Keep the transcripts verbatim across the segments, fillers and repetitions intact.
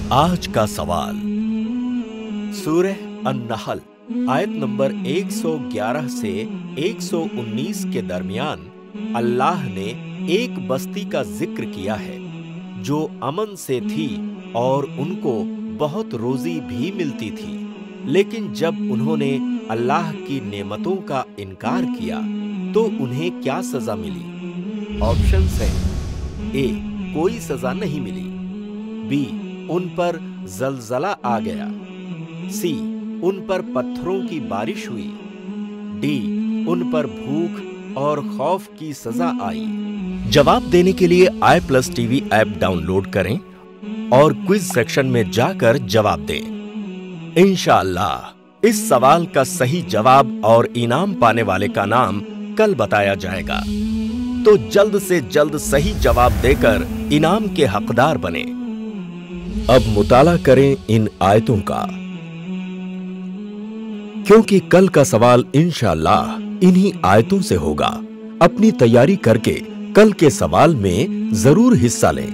आज का सवाल सूरह अन-नहल आयत नंबर एक सौ ग्यारह से एक सौ उन्नीस के दरमियान अल्लाह ने एक बस्ती का जिक्र किया है जो अमन से थी और उनको बहुत रोजी भी मिलती थी, लेकिन जब उन्होंने अल्लाह की नेमतों का इनकार किया तो उन्हें क्या सजा मिली? ऑप्शंस हैं, ए कोई सजा नहीं मिली, बी उन पर जलजला आ गया, सी उन पर पत्थरों की बारिश हुई, डी उन पर भूख और खौफ की सजा आई। जवाब देने के लिए I plus TV app download करें और क्विज सेक्शन में जाकर जवाब दें। इंशाअल्लाह इस सवाल का सही जवाब और इनाम पाने वाले का नाम कल बताया जाएगा, तो जल्द से जल्द सही जवाब देकर इनाम के हकदार बने। अब मुताला करें इन आयतों का, क्योंकि कल का सवाल इंशाअल्लाह इन्हीं आयतों से होगा। अपनी तैयारी करके कल के सवाल में जरूर हिस्सा लें।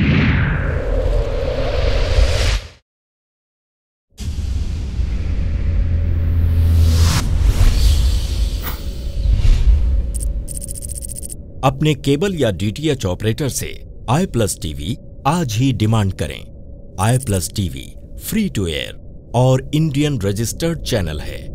अपने केबल या डीटीएच ऑपरेटर से आई प्लस टीवी आज ही डिमांड करें। I plus TV free to air और इंडियन रजिस्टर्ड चैनल है।